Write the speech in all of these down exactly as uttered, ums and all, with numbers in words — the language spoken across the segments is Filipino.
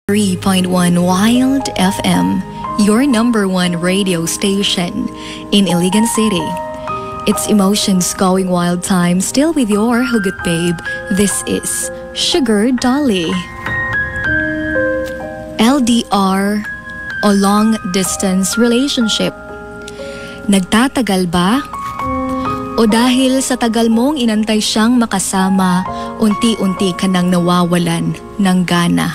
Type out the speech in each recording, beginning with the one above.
three point one Wild F M, your number one radio station in Iligan City. It's emotions going wild time, still with your hugot babe. This is Sugar Dolly. L D R o long distance relationship. Nagtatagal ba? O dahil sa tagal mong inantay siyang makasama, unti-unti ka nang nawawalan ng gana?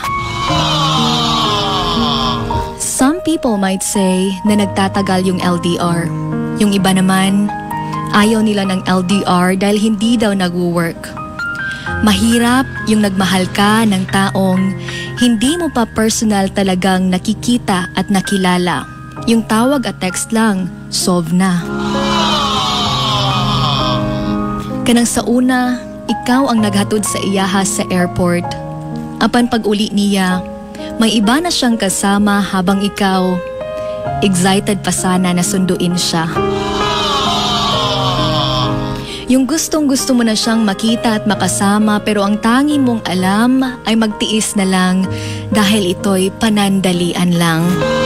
Some people might say na nagtatagal yung L D R. Yung iba naman, ayaw nila ng L D R dahil hindi daw nag-work. Mahirap yung nagmahal ka ng taong hindi mo pa personal talagang nakikita at nakilala. Yung tawag at text lang, solve na. Kanang sa una, ikaw ang naghatod sa iyaha sa airport. Apan pag-uli niya, may iba na siyang kasama habang ikaw, excited pa sana na sunduin siya. Yung gustong gusto mo na siyang makita at makasama pero ang tangi mong alam ay magtiis na lang dahil ito'y panandalian lang.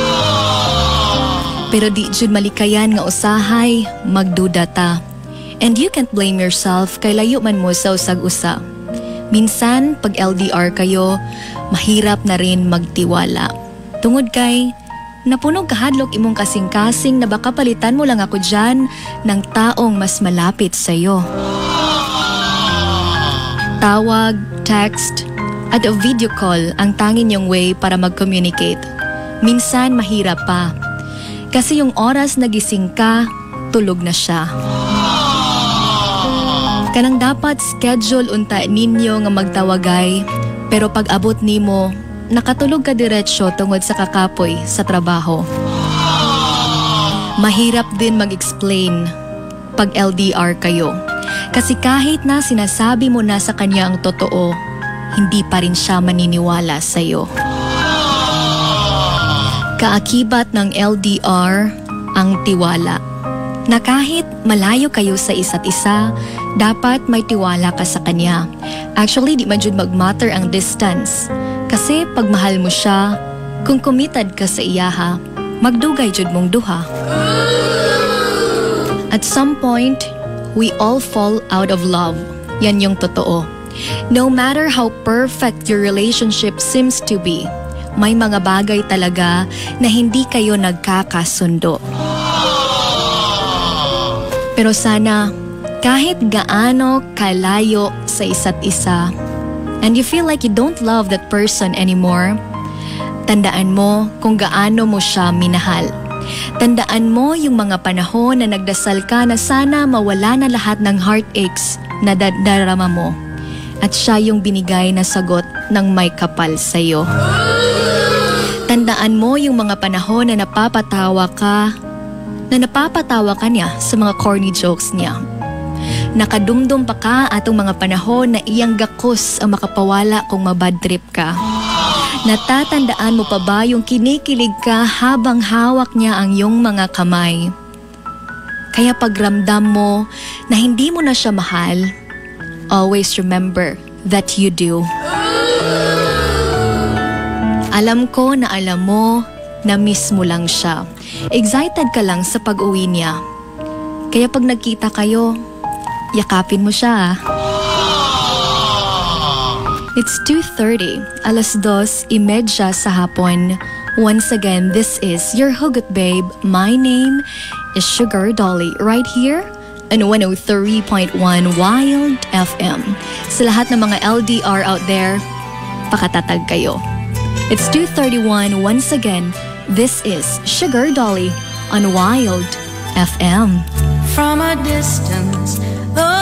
Pero di jud malikayan nga usahay, magduda ta. And you can't blame yourself kay layo man mo sa usag-usa. Minsan, pag L D R kayo, mahirap na rin magtiwala. Tungod kay, napunog kahadlok imong kasing-kasing na baka palitan mo lang ako dyan ng taong mas malapit sa'yo. Tawag, text, at a video call ang tanging yung way para mag-communicate. Minsan, mahirap pa. Kasi yung oras na gising ka, tulog na siya. Kanang dapat schedule unta ninyo nga magtawagay, pero pag abot nimo, nakatulog ka diretsyo tungod sa kakapoy sa trabaho. Mahirap din mag-explain pag L D R kayo. Kasi kahit na sinasabi mo na sa kanya ang totoo, hindi pa rin siya maniniwala sa'yo. Kaakibat ng L D R ang tiwala. Na kahit malayo kayo sa isa't isa, dapat may tiwala ka sa kanya. Actually, di man jud mag-matter ang distance. Kasi pag mahal mo siya, kung committed ka sa iyaha, magdugay jud mong duha. At some point, we all fall out of love. Yan yung totoo. No matter how perfect your relationship seems to be, may mga bagay talaga na hindi kayo nagkakasundo. Pero sana, kahit gaano kalayo sa isa't isa, and you feel like you don't love that person anymore, tandaan mo kung gaano mo siya minahal. Tandaan mo yung mga panahon na nagdasal ka na sana mawala na lahat ng heartaches na darama mo. At siya yung binigay na sagot ng may kapal sa'yo. Tandaan mo yung mga panahon na napapatawa ka, na napapatawa ka niya sa mga corny jokes niya. Nakadumdum pa ka atong mga panahon na iyang gakos ang makapawala kung mabad trip ka. Natatandaan mo pa ba yung kinikilig ka habang hawak niya ang iyong mga kamay? Kaya pagramdam mo na hindi mo na siya mahal, always remember that you do. Alam ko na alam mo na miss mo lang siya. Excited ka lang sa pag-uwi niya. Kaya pag nagkita kayo, yakapin mo siya. It's two thirty, alas dos imedya sa hapon. Once again, this is your hugot babe. My name is Sugar Dolly, right here on one oh three point one Wild F M. Sa lahat ng mga L D R out there, pakatatag kayo. It's two thirty-one once again. This is Sugar Dolly on Wild F M. From a distance,